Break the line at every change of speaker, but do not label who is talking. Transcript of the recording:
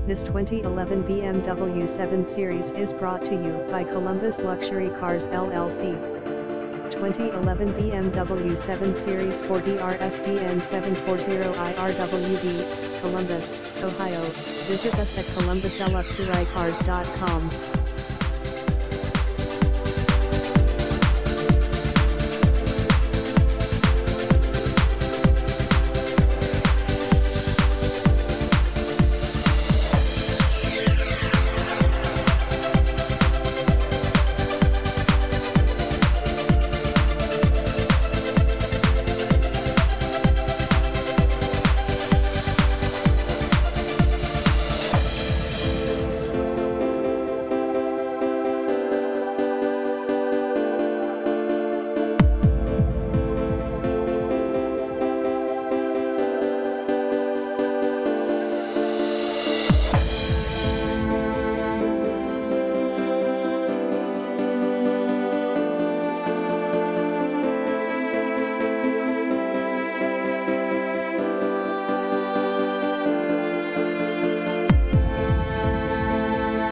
This 2011 BMW 7 Series is brought to you by Columbus Luxury Cars LLC. 2011 BMW 7 Series 4DRSDN 740i RWD, Columbus, Ohio. Visit us at columbusluxurycars.com.